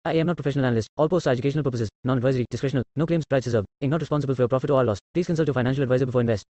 I am not professional analyst. All posts are educational purposes, non-advisory, discretional, no claims, price reserved. Inc. not responsible for your profit or loss. Please consult your financial advisor before invest.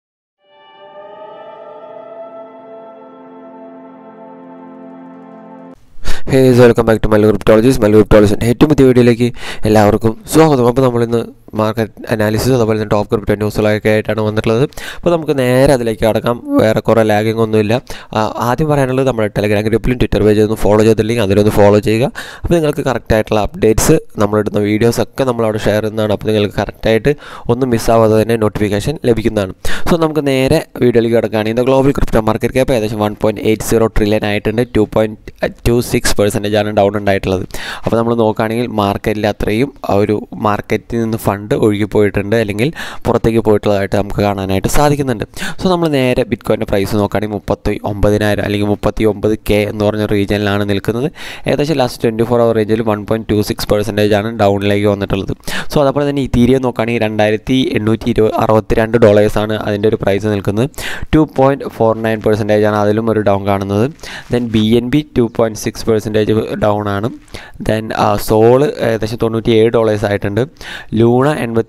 Hey, welcome back to mallucryptologist. Mallucryptologist ഏറ്റവും പുതിയ വീഡിയോയിലേക്ക് എല്ലാവർക്കും സ്വാഗതം. അപ്പോൾ നമ്മളിന്ന് market analysis അതുപോലെ തന്നെ top crypto ന്യൂസുകളൊക്കെ ആയിട്ടാണ് വന്നിട്ടുള്ളത്. അപ്പോൾ നമുക്ക് നേരെ അതിലേക്ക് കടക്കാം. വേറെ കുറേ ലാഗിങ് ഒന്നുമില്ല. ആദ്യം പറയാനുള്ളത് നമ്മുടെ ടെലഗ്രാം ഗ്രൂപ്പിലും ട്വിറ്റർ പേജ് ഒന്ന് ഫോളോ ചെയ്തില്ലെങ്കിൽ അതിലൊന്ന് ഫോളോ ചെയ്യുക. അപ്പോൾ നിങ്ങൾക്ക് കറക്റ്റായിട്ടുള്ള അപ്ഡേറ്റ്സ് നമ്മളിടുന്ന വീഡിയോസൊക്കെ നമ്മളവിടെ ഷെയർ ചെയ്യുന്നതാണ്. അപ്പോൾ നിങ്ങൾക്ക് കറക്റ്റായിട്ട് ഒന്നും മിസ്സാവാതെ തന്നെ നോട്ടിഫിക്കേഷൻ ലഭിക്കുന്നതാണ്. സോ നമുക്ക് നേരെ വീഡിയോയിലേക്ക് കിടക്കുകയാണ്. ഇന്ന് ഗ്ലോബൽ ക്രിപ്റ്റോ മാർക്കറ്റ് ക്യാപ്പ് ഏകദേശം 1.80 ട്രില്യൺ ആയിട്ടുണ്ട്. 2.26% ആണ് ഡൗൺ ഉണ്ടായിട്ടുള്ളത്. അപ്പോൾ നമ്മൾ നോക്കുകയാണെങ്കിൽ മാർക്കറ്റിൽ അത്രയും ഒരു മാർക്കറ്റിൽ നിന്ന് ഫണ്ട് ഒഴുകിപ്പോയിട്ടുണ്ട്, അല്ലെങ്കിൽ പുറത്തേക്ക് പോയിട്ടുള്ളതായിട്ട് നമുക്ക് കാണാനായിട്ട് സാധിക്കുന്നുണ്ട്. സോ നമ്മൾ നേരെ ബിറ്റ്കോയിൻ്റെ പ്രൈസ് നോക്കുകയാണെങ്കിൽ 39,000 അല്ലെങ്കിൽ 39K എന്ന് പറഞ്ഞ റീജിയനിലാണ് നിൽക്കുന്നത്. ഏകദേശം ലാസ്റ്റ് 24 അവർ റേഞ്ചിൽ 1.26% ആണ് ഡൗണിലേക്ക് വന്നിട്ടുള്ളത്. സോ അതുപോലെ തന്നെ ഇതീരിയം നോക്കുകയാണെങ്കിൽ $2,862 ആണ് അതിൻ്റെ ഒരു പ്രൈസ് നിൽക്കുന്നത്. 2.49% ആണ് അതിലും ഒരു ഡൗൺ കാണുന്നത്. ദെൻ BNB 2.6% ഡൗൺ ആണ്. ദെൻ സോള് ഏകദേശം $97 ആയിട്ടുണ്ട്. ലൂണ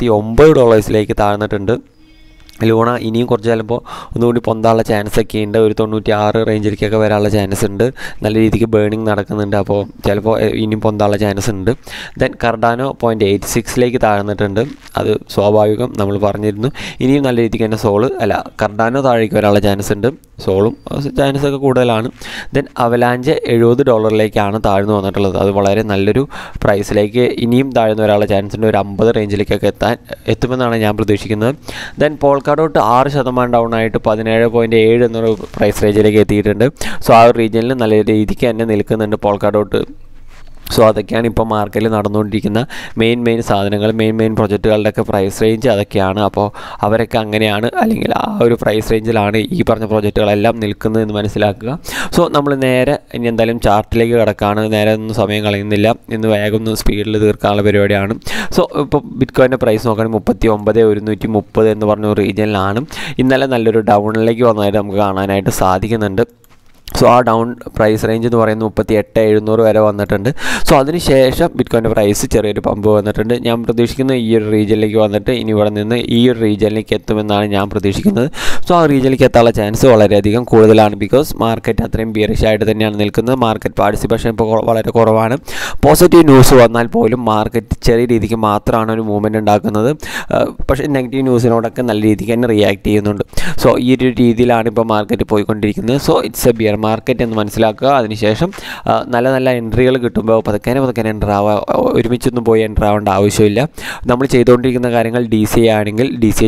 $89 താഴ്ന്നിട്ടുണ്ട്. ലൂണ ഇനിയും കുറച്ച് ചിലപ്പോൾ ഒന്നുകൂടി പൊന്താനുള്ള ചാൻസൊക്കെ ഉണ്ട്. ഒരു 96 റേഞ്ചിലേക്കൊക്കെ വരാനുള്ള ചാൻസ് ഉണ്ട്. നല്ല രീതിക്ക് ബേണിംഗ് നടക്കുന്നുണ്ട്. അപ്പോൾ ചിലപ്പോൾ ഇനിയും പൊന്താനുള്ള ചാൻസ് ഉണ്ട്. ദെൻ കർഡാനോ 0.86 താഴ്ന്നിട്ടുണ്ട്. അത് സ്വാഭാവികം, നമ്മൾ പറഞ്ഞിരുന്നു. ഇനിയും നല്ല രീതിക്ക് തന്നെ കർഡാനോ താഴേക്ക് വരാനുള്ള ചാൻസ് ഉണ്ട്. സോളും ചാൻസൊക്കെ കൂടുതലാണ്. ദെൻ അവലാഞ്ച് $70 താഴ്ന്നു വന്നിട്ടുള്ളത്. അത് വളരെ നല്ലൊരു പ്രൈസിലേക്ക് ഇനിയും താഴ്ന്നു വരാനുള്ള ചാൻസ് ഉണ്ട്. ഒരു 50 റേഞ്ചിലേക്കൊക്കെ എത്തുമെന്നാണ് ഞാൻ പ്രതീക്ഷിക്കുന്നത്. ദെൻ പോൾക്കാഡോട്ട് 6% ഡൗൺ ആയിട്ട് 17.7 എന്നൊരു പ്രൈസ് റേഞ്ചിലേക്ക് എത്തിയിട്ടുണ്ട്. സോ ആ ഒരു റീജിയനിൽ നല്ല രീതിക്ക് തന്നെ നിൽക്കുന്നുണ്ട് പോൾക്കാഡോട്ട്. സോ അതൊക്കെയാണ് ഇപ്പോൾ മാർക്കറ്റിൽ നടന്നുകൊണ്ടിരിക്കുന്ന മെയിൻ സാധനങ്ങൾ, മെയിൻ പ്രൊജക്റ്റുകളുടെയൊക്കെ പ്രൈസ് റേഞ്ച് അതൊക്കെയാണ്. അപ്പോൾ അവരൊക്കെ അങ്ങനെയാണ്, അല്ലെങ്കിൽ ആ ഒരു പ്രൈസ് റേഞ്ചിലാണ് ഈ പറഞ്ഞ പ്രൊജക്റ്റുകളെല്ലാം നിൽക്കുന്നതെന്ന് മനസ്സിലാക്കുക. സോ നമ്മൾ നേരെ ഇനി എന്തായാലും ചാർട്ടിലേക്ക് കിടക്കുകയാണ്. നേരെ ഒന്നും സമയം കളയുന്നില്ല. ഇന്ന് വേഗം ഒന്ന് സ്പീഡിൽ തീർക്കാനുള്ള പരിപാടിയാണ്. സോ ഇപ്പോൾ ബിറ്റ്കോയിൻ്റെ പ്രൈസ് നോക്കുകയാണെങ്കിൽ 39,130 എന്ന് പറഞ്ഞ ഒരു റീജിയനിലാണ്. ഇന്നലെ നല്ലൊരു ഡൗണിലേക്ക് വന്നതായിട്ട് നമുക്ക് കാണാനായിട്ട് സാധിക്കുന്നുണ്ട്. സോ ആ ഡൗൺ പ്രൈസ് റേഞ്ച് എന്ന് പറയുന്നത് 38,700 വരെ വന്നിട്ടുണ്ട്. സോ അതിനുശേഷം ബിറ്റ്കോയിൻ്റെ പ്രൈസ് ചെറിയൊരു പമ്പ് വന്നിട്ടുണ്ട്. ഞാൻ പ്രതീക്ഷിക്കുന്നത് ഈ ഒരു റീജിയനിലേക്ക് വന്നിട്ട് ഇനി ഇവിടെ നിന്ന് ഈ ഒരു റീജിയനിലേക്ക് എത്തുമെന്നാണ് ഞാൻ പ്രതീക്ഷിക്കുന്നത്. സോ ആ റീജിയനിലേക്ക് എത്താനുള്ള ചാൻസ് വളരെയധികം കൂടുതലാണ്. ബിക്കോസ് മാർക്കറ്റ് അത്രയും ബിയറിഷ് ആയിട്ട് തന്നെയാണ് നിൽക്കുന്നത്. മാർക്കറ്റ് പാർട്ടിസിപ്പേഷൻ ഇപ്പോൾ വളരെ കുറവാണ്. പോസിറ്റീവ് ന്യൂസ് വന്നാൽ പോലും മാർക്കറ്റ് ചെറിയ രീതിക്ക് മാത്രമാണ് ഒരു മൂവ്മെൻറ്റ് ഉണ്ടാക്കുന്നത്. പക്ഷേ നെഗറ്റീവ് ന്യൂസിനോടൊക്കെ നല്ല രീതിക്ക് തന്നെ റിയാക്ട് ചെയ്യുന്നുണ്ട്. സോ ഈ ഒരു രീതിയിലാണ് ഇപ്പോൾ മാർക്കറ്റ് പോയിക്കൊണ്ടിരിക്കുന്നത്. So it's a bear market എന്ന് മനസ്സിലാക്കുക. അതിനുശേഷം നല്ല എൻട്രികൾ കിട്ടുമ്പോൾ പതുക്കെ എൻ്റർ ആവുക. ഒരുമിച്ചൊന്നും പോയി എൻ്റർ ആവേണ്ട ആവശ്യമില്ല. നമ്മൾ ചെയ്തുകൊണ്ടിരിക്കുന്ന കാര്യങ്ങൾ DCA ആണെങ്കിൽ DCA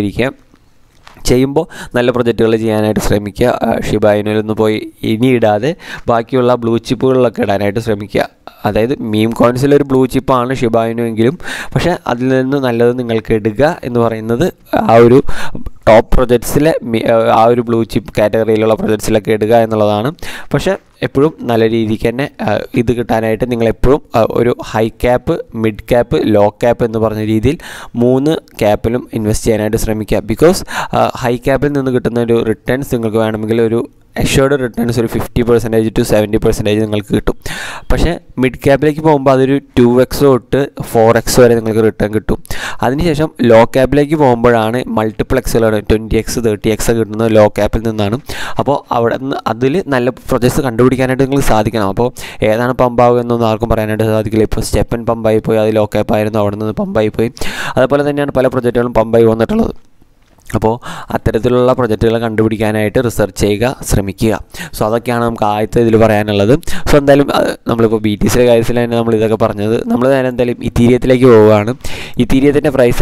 ചെയ്യുമ്പോൾ നല്ല പ്രൊജക്റ്റുകൾ ചെയ്യാനായിട്ട് ശ്രമിക്കുക. ഷിബായിനൊന്ന് പോയി ഇനി ഇടാതെ ബാക്കിയുള്ള ബ്ലൂ ചിപ്പുകളിലൊക്കെ ഇടാനായിട്ട് ശ്രമിക്കുക. അതായത് മീം കോയിൻസിലൊരു ബ്ലൂ ചിപ്പാണ് ഷിബായിനോ എങ്കിലും, പക്ഷേ അതിൽ നിന്ന് നല്ലത് നിങ്ങൾക്ക് ഇടുക എന്ന് പറയുന്നത് ആ ഒരു ടോപ്പ് പ്രൊജക്ട്സിലെ ആ ഒരു ബ്ലൂ ചിപ്പ് കാറ്റഗറിയിലുള്ള പ്രൊജക്ട്സിലൊക്കെ ഇടുക എന്നുള്ളതാണ്. പക്ഷേ എപ്പോഴും നല്ല രീതിക്ക് തന്നെ ഇത് കിട്ടാനായിട്ട് നിങ്ങളെപ്പോഴും ഒരു high cap, mid cap, low cap എന്ന് പറഞ്ഞ രീതിയിൽ 3 ക്യാപ്പിലും ഇൻവെസ്റ്റ് ചെയ്യാനായിട്ട് ശ്രമിക്കുക. ബിക്കോസ് ഹൈ ക്യാപ്പിൽ നിന്ന് കിട്ടുന്ന ഒരു റിട്ടേൺസ് നിങ്ങൾക്ക് വേണമെങ്കിൽ ഒരു അഷ്വേർഡ് റിട്ടേൺസ് ഒരു 50% to 70% നിങ്ങൾക്ക് കിട്ടും. പക്ഷേ മിഡ് ക്യാപ്പിലേക്ക് പോകുമ്പോൾ അതൊരു 2x തൊട്ട് 4x വരെ നിങ്ങൾക്ക് റിട്ടേൺ കിട്ടും. അതിനുശേഷം ലോ ക്യാപ്പിലേക്ക് പോകുമ്പോഴാണ് മൾട്ടിപ്ലക്സുകൾ 20x 30x കിട്ടുന്നത് ലോ ക്യാപ്പിൽ നിന്നാണ്. അപ്പോൾ അവിടെ നിന്ന് അതിൽ നല്ല പ്രൊജക്ട്സ് കണ്ടുപിടിക്കാനായിട്ട് നിങ്ങൾക്ക് സാധിക്കണം. അപ്പോൾ ഏതാണ് പമ്പാവുക എന്നൊന്നും ആർക്കും പറയാനായിട്ട് സാധിക്കില്ല. ഇപ്പോൾ സ്റ്റെപ്പൻ പമ്പായി പോയി, അത് ലോ ക്യാപ്പായിരുന്നു, അവിടെ നിന്ന് പമ്പായി പോയി. അതുപോലെ തന്നെയാണ് പല പ്രൊജക്റ്റുകളും പമ്പായി വന്നിട്ടുള്ളത്. അപ്പോൾ അത്തരത്തിലുള്ള പ്രൊജക്റ്റുകൾ കണ്ടുപിടിക്കാനായിട്ട് റിസർച്ച് ചെയ്യുക, ശ്രമിക്കുക. സോ അതൊക്കെയാണ് നമുക്ക് ആദ്യത്തെ ഇതിൽ പറയാനുള്ളത്. സോ എന്തായാലും നമ്മളിപ്പോൾ BTCയുടെ കാര്യത്തിൽ തന്നെ നമ്മൾ ഇതൊക്കെ പറഞ്ഞത്. നമ്മൾ നേരെ എന്തായാലും ഇതീരിയത്തിലേക്ക് പോവുകയാണ്. ഇതീരിയത്തിൻ്റെ പ്രൈസ്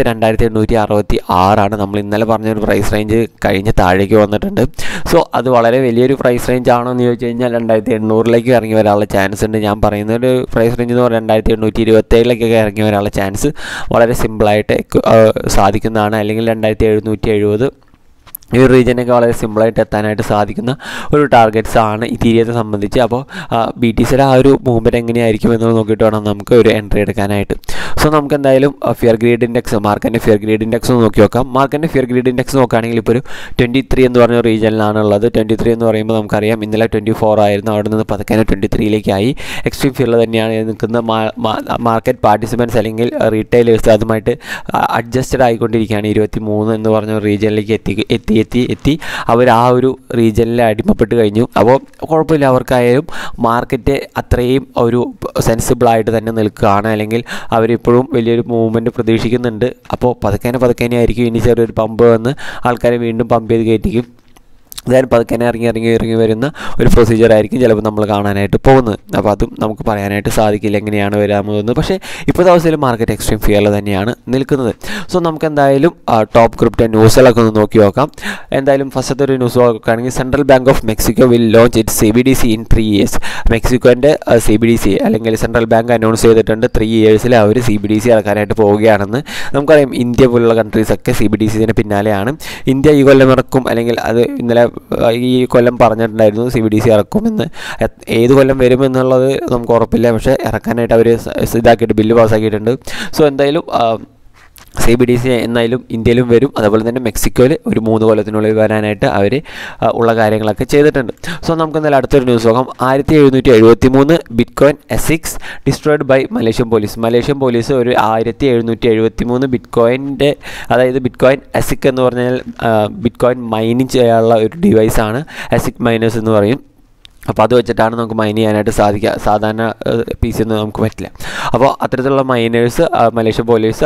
2,866 നമ്മൾ ഇന്നലെ പറഞ്ഞൊരു പ്രൈസ് റേഞ്ച് കഴിഞ്ഞ് താഴേക്ക് വന്നിട്ടുണ്ട്. സോ അത് വളരെ വലിയൊരു പ്രൈസ് റേഞ്ച് ആണോ എന്ന് ചോദിച്ചു കഴിഞ്ഞാൽ 2,800 ഇറങ്ങി വരാനുള്ള ചാൻസ് ഉണ്ട്. ഞാൻ പറയുന്നൊരു പ്രൈസ് റേഞ്ച് എന്ന് പറഞ്ഞാൽ 2,827 ഇറങ്ങി വരാനുള്ള ചാൻസ് വളരെ സിമ്പിളായിട്ട് സാധിക്കുന്നതാണ്. അല്ലെങ്കിൽ 2,770 ഈ റീജിയനൊക്കെ വളരെ സിമ്പിളായിട്ട് എത്താനായിട്ട് സാധിക്കുന്ന ഒരു ടാർഗറ്റ്സ് ആണ് ഇതീരിയത്തെ സംബന്ധിച്ച്. അപ്പോൾ BTCയുടെ ആ ഒരു മൂവ്മെൻറ്റ് എങ്ങനെയായിരിക്കും എന്ന് നോക്കിയിട്ട് വേണം നമുക്ക് ഒരു എൻട്രി എടുക്കാനായിട്ട്. സോ നമുക്ക് എന്തായാലും ഫിയർ ഗ്രീഡ് ഇൻഡെക്സ്, മാർക്കറ്റിൻ്റെ ഫിയർ ഗ്രീഡ് ഇൻഡെക്സ് നോക്കി നോക്കാം. മാർക്കറ്റിൻ്റെ ഫിയർ ഗ്രീഡ് ഇൻഡെക്സ് നോക്കുകയാണെങ്കിൽ ഇപ്പോൾ ഒരു 23 എന്ന് പറഞ്ഞ റീജിയനിലാണ് ഉള്ളത്. 23 എന്ന് പറയുമ്പോൾ നമുക്കറിയാം ഇന്നലെ 24 ആയിരുന്നു, അവിടെ നിന്ന് പതുക്കെ 23ലേക്കായി. എക്സ്ട്രീം ഫിയറിൽ തന്നെയാണ് നിൽക്കുന്ന മാർക്കറ്റ് പാർട്ടിസിപ്പൻസ് അല്ലെങ്കിൽ റീറ്റെയിലേഴ്സ് അതുമായിട്ട് അഡ്ജസ്റ്റഡ് ആയിക്കൊണ്ടിരിക്കുകയാണ്. 23 എന്ന് പറഞ്ഞ റീജിയനിലേക്ക് എത്തി അവർ ആ ഒരു റീജിയനിൽ അടിമപ്പെട്ട് കഴിഞ്ഞു. അപ്പോൾ കുഴപ്പമില്ല, അവർക്കായാലും മാർക്കറ്റ് അത്രയും ഒരു സെൻസിബിളായിട്ട് തന്നെ നിൽക്കുകയാണ്, അല്ലെങ്കിൽ അവരിപ്പോഴും വലിയൊരു മൂവ്മെൻറ്റ് പ്രതീക്ഷിക്കുന്നുണ്ട്. അപ്പോൾ പതുക്കെ ആയിരിക്കും ഇനി ചെറിയൊരു പമ്പ് വന്ന് ആൾക്കാരെ വീണ്ടും പമ്പ് ചെയ്ത് കയറ്റിക്കും. അതായത് പതുക്കെ ഇറങ്ങി വരുന്ന ഒരു പ്രൊസീജിയർ ആയിരിക്കും ചിലപ്പോൾ നമ്മൾ കാണാനായിട്ട് പോകുന്നത്. അപ്പോൾ അതും നമുക്ക് പറയാനായിട്ട് സാധിക്കില്ല എങ്ങനെയാണ് വരാമെന്ന്. പക്ഷേ ഇപ്പോഴത്തെ അവസ്ഥയിൽ മാർക്കറ്റ് എക്സ്ട്രീം ഫിയറിൽ തന്നെയാണ് നിൽക്കുന്നത്. സോ നമുക്ക് എന്തായാലും ടോപ്പ് ക്രിപ്റ്റോ ന്യൂസുകളൊക്കെ ഒന്ന് നോക്കി നോക്കാം. എന്തായാലും ഫസ്റ്റത്തെ ഒരു ന്യൂസ് നോക്കുകയാണെങ്കിൽ central bank of Mexico will launch it CBDC in 3 years. മെക്സിക്കോൻ്റെ CBDC അല്ലെങ്കിൽ സെൻട്രൽ ബാങ്ക് അനൗൺസ് ചെയ്തിട്ടുണ്ട് 3 yearsൽ അവർ CBDC ഇറക്കാനായിട്ട് പോവുകയാണെന്ന്. നമുക്കറിയാം ഇന്ത്യ പോലുള്ള കൺട്രീസൊക്കെ CBDCന് പിന്നാലെയാണ്. ഇന്ത്യ ഈ കൊല്ലം ഇറക്കും, അല്ലെങ്കിൽ അത് ഇന്നലെ ഈ കൊല്ലം പറഞ്ഞിട്ടുണ്ടായിരുന്നു CBDC ഇറക്കുമെന്ന്. ഏത് കൊല്ലം വരുമെന്നുള്ളത് നമുക്ക് ഉറപ്പില്ല, പക്ഷേ ഇറക്കാനായിട്ട് അവർ ഇതാക്കിയിട്ട് ബില്ല് പാസ്സാക്കിയിട്ടുണ്ട്. സോ എന്തായാലും CBDC എന്നായാലും ഇന്ത്യയിലും വരും, അതുപോലെ തന്നെ മെക്സിക്കോയിൽ ഒരു 3 കൊല്ലത്തിനുള്ളിൽ വരാനായിട്ട് അവർ ഉള്ള കാര്യങ്ങളൊക്കെ ചെയ്തിട്ടുണ്ട്. സോ നമുക്ക് എന്തായാലും അടുത്തൊരു ന്യൂസ് നോക്കാം. 1773 bitcoin ASICs destroyed by Malaysian police. Malaysian police ഒരു 1773 ബിറ്റ്കോയിൻ്റെ, അതായത് ബിറ്റ്കോയിൻ എസിക് എന്ന് പറഞ്ഞാൽ ബിറ്റ്കോയിൻ മൈനിങ് ചെയ്യാനുള്ള ഒരു ഡിവൈസാണ്, എസിക് മൈനേഴ്സ് എന്ന് പറയും. അപ്പോൾ അത് വെച്ചിട്ടാണ് നമുക്ക് മൈൻ ചെയ്യാനായിട്ട് സാധിക്കുക. സാധാരണ PC ഒന്നും നമുക്ക് പറ്റില്ല. അപ്പോൾ അത്തരത്തിലുള്ള മൈനേഴ്സ് മലേഷ്യ പോലീസ്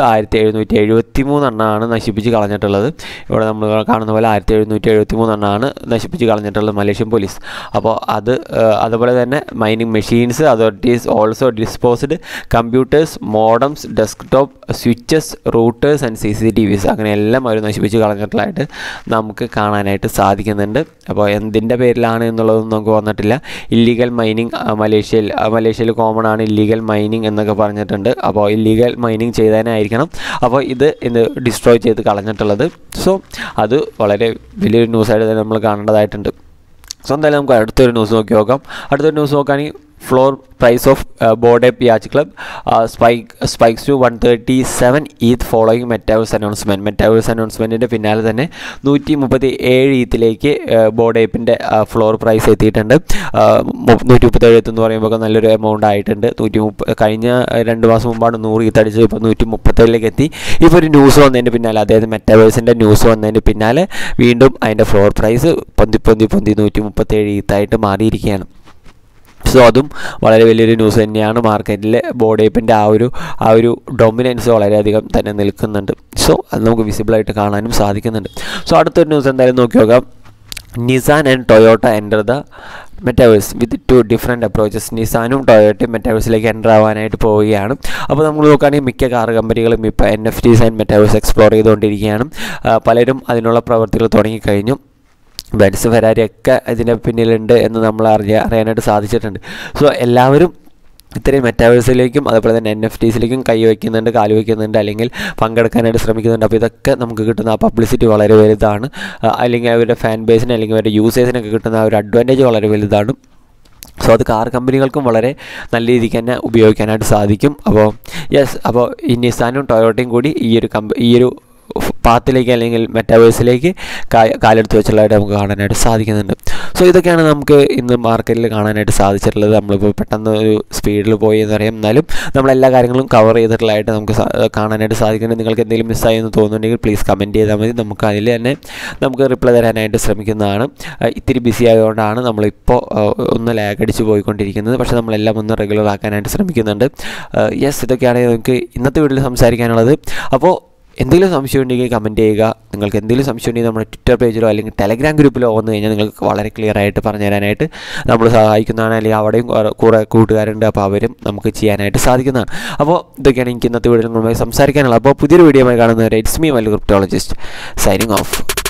1773 എണ്ണമാണ് നശിപ്പിച്ച് കളഞ്ഞിട്ടുള്ളത്. ഇവിടെ നമ്മൾ കാണുന്ന പോലെ 1773 എണ്ണമാണ് നശിപ്പിച്ച് കളഞ്ഞിട്ടുള്ളത് മലേഷ്യൻ പോലീസ്. അപ്പോൾ അതുപോലെ തന്നെ mining machines, authorities also disposed computers, modems, desktop, switches, routers and CCTVs അങ്ങനെ എല്ലാം അവർ നശിപ്പിച്ച് കളഞ്ഞിട്ടുള്ളതായിട്ട് നമുക്ക് കാണാനായിട്ട് സാധിക്കുന്നുണ്ട്. അപ്പോൾ എന്തിൻ്റെ പേരിലാണ് എന്നുള്ളതൊന്നും നമുക്ക് വന്നിട്ടില്ല. ഇല്ലീഗൽ മൈനിങ് മലേഷ്യയിൽ കോമൺ ആണ് ഇല്ലീഗൽ മൈനിങ് എന്നൊക്കെ പറഞ്ഞിട്ടുണ്ട്. അപ്പോൾ ഇല്ലീഗൽ മൈനിങ് ചെയ്തതിനായിരിക്കണം അപ്പോൾ ഇത് ഡിസ്ട്രോയ് ചെയ്ത് കളഞ്ഞിട്ടുള്ളത്. സോ അത് വളരെ വലിയൊരു ന്യൂസായിട്ട് തന്നെ നമ്മൾ കാണേണ്ടതായിട്ടുണ്ട്. സോ എന്തായാലും നമുക്ക് അടുത്തൊരു ന്യൂസ് നോക്കി നോക്കാം. അടുത്തൊരു ന്യൂസ് നോക്കുകയാണെങ്കിൽ floor price of Bored Ape Yacht Club spikes to 137 ETH following metaverse announcement. Metaverse അനൗൺസ്മെൻറ്റിൻ്റെ പിന്നാലെ തന്നെ 137 ETHിലേക്ക് ബോർഡ് ആപ്പിൻ്റെ ഫ്ലോർ പ്രൈസ് എത്തിയിട്ടുണ്ട്. 137 ETH എന്ന് പറയുമ്പോൾ നല്ലൊരു എമൗണ്ട് ആയിട്ടുണ്ട്. 130 കഴിഞ്ഞ 2 മാസം മുമ്പാണ് 100 ETH അടിച്ചത്, ഇപ്പോൾ 137ലേക്ക് എത്തി. ഇപ്പോൾ ഒരു ന്യൂസ് വന്നതിന് പിന്നാലെ, അതായത് മെറ്റാവേഴ്സിൻ്റെ ന്യൂസ് വന്നതിന് പിന്നാലെ വീണ്ടും അതിൻ്റെ ഫ്ലോർ പ്രൈസ് പൊന്തി 137 ETH ആയിട്ട് മാറിയിരിക്കുകയാണ്. സോ അതും വളരെ വലിയൊരു ന്യൂസ് തന്നെയാണ്. മാർക്കറ്റിൽ ബോർഡ് ആപ്പിൻ്റെ ആ ഒരു ഡൊമിനൻസ് വളരെയധികം തന്നെ നിൽക്കുന്നുണ്ട്. സോ അത് നമുക്ക് വിസിബിളായിട്ട് കാണാനും സാധിക്കുന്നുണ്ട്. സോ അടുത്തൊരു ന്യൂസ് എന്തായാലും നോക്കി നോക്കാം. Nissan and Toyota enter the metaverse with 2 different approaches. നിസാനും ടൊയോട്ടയും മെറ്റാവേഴ്സിലേക്ക് എൻ്റർ ആവാനായിട്ട് പോവുകയാണ്. അപ്പോൾ നമ്മൾ നോക്കുകയാണെങ്കിൽ മിക്ക കാർ കമ്പനികളും ഇപ്പോൾ NFTs ആൻഡ് മെറ്റാവേഴ്സ് എക്സ്പ്ലോർ ചെയ്തുകൊണ്ടിരിക്കുകയാണ്. പലരും അതിനുള്ള പ്രവർത്തികൾ തുടങ്ങിക്കഴിഞ്ഞു. ബെൻസ്, ഫെരാരിയൊക്കെ ഇതിൻ്റെ പിന്നിലുണ്ട് എന്ന് നമ്മൾ അറിയാനായിട്ട് സാധിച്ചിട്ടുണ്ട്. സോ എല്ലാവരും ഇത്രയും മെറ്റാവേഴ്സിലേക്കും അതുപോലെ തന്നെ NFTസിലേക്കും കൈവയ്ക്കുന്നുണ്ട്, കാലുവയ്ക്കുന്നുണ്ട്, അല്ലെങ്കിൽ പങ്കെടുക്കാനായിട്ട് ശ്രമിക്കുന്നുണ്ട്. അപ്പോൾ ഇതൊക്കെ നമുക്ക് കിട്ടുന്ന ആ പബ്ലിസിറ്റി വളരെ വലുതാണ്, അല്ലെങ്കിൽ അവരുടെ ഫാൻ ബേസിന് അല്ലെങ്കിൽ അവരുടെ യൂസേഴ്സിനൊക്കെ കിട്ടുന്ന ആ ഒരു അഡ്വാൻറ്റേജ് വളരെ വലുതാണ്. സോ അത് കാർ കമ്പനികൾക്കും വളരെ നല്ല രീതിക്ക് തന്നെ ഉപയോഗിക്കാനായിട്ട് സാധിക്കും. അപ്പോൾ അപ്പോൾ ഈ നിസാനും ടൊയോട്ടയും കൂടി ഈ ഒരു പാത്തിലേക്ക് അല്ലെങ്കിൽ മെറ്റാവേഴ്സിലേക്ക് കാലെടുത്ത് വെച്ചുള്ളതായിട്ട് നമുക്ക് കാണാനായിട്ട് സാധിക്കുന്നുണ്ട്. സോ ഇതൊക്കെയാണ് നമുക്ക് ഇന്ന് മാർക്കറ്റിൽ കാണാനായിട്ട് സാധിച്ചിട്ടുള്ളത്. നമ്മളിപ്പോൾ പെട്ടെന്ന് ഒരു സ്പീഡിൽ പോയി എന്നറിയാം, എന്നാലും നമ്മളെല്ലാ കാര്യങ്ങളും കവർ ചെയ്തിട്ടുള്ളതായിട്ട് നമുക്ക് കാണാനായിട്ട് സാധിക്കുന്നുണ്ട്. നിങ്ങൾക്ക് എന്തെങ്കിലും മിസ്സായി എന്ന് തോന്നുന്നുണ്ടെങ്കിൽ പ്ലീസ് കമൻറ്റ് ചെയ്താൽ മതി. നമുക്ക് അതിൽ തന്നെ നമുക്ക് റിപ്ലൈ തരാനായിട്ട് ശ്രമിക്കുന്നതാണ്. ഇത്തിരി ബിസി ആയതുകൊണ്ടാണ് നമ്മളിപ്പോൾ ഒന്ന് ലാഗ് അടിച്ച് പോയിക്കൊണ്ടിരിക്കുന്നത്. പക്ഷേ നമ്മളെല്ലാം ഒന്ന് റെഗുലർ ആക്കാനായിട്ട് ശ്രമിക്കുന്നുണ്ട്. ഇതൊക്കെയാണ് നമുക്ക് ഇന്നത്തെ വീഡിയോയിൽ സംസാരിക്കാനുള്ളത്. അപ്പോൾ എന്തെങ്കിലും സംശയം ഉണ്ടെങ്കിൽ കമൻറ്റ് ചെയ്യുക. നിങ്ങൾക്ക് എന്തെങ്കിലും സംശയം ഉണ്ടെങ്കിൽ നമ്മുടെ ട്വിറ്റർ പേജിലോ അല്ലെങ്കിൽ ടെലഗ്രാം ഗ്രൂപ്പിലോ വന്നു കഴിഞ്ഞാൽ നിങ്ങൾക്ക് വളരെ ക്ലിയർ ആയിട്ട് പറഞ്ഞു തരാനായിട്ട് നമ്മൾ സഹായിക്കുന്നതാണ്. അല്ലെങ്കിൽ അവിടെയും കുറേ കൂട്ടുകാരുണ്ട്, അപ്പോൾ അവരും നമുക്ക് ചെയ്യാനായിട്ട് സാധിക്കുന്നതാണ്. അപ്പോൾ ഇതൊക്കെയാണ് എനിക്ക് ഇന്നത്തെ വീഡിയോയിൽ നിങ്ങളുമായി സംസാരിക്കാനുള്ളത്. അപ്പോൾ പുതിയൊരു വീഡിയോയുമായി കാണുന്നവരെ it's me mallucryptologist signing of.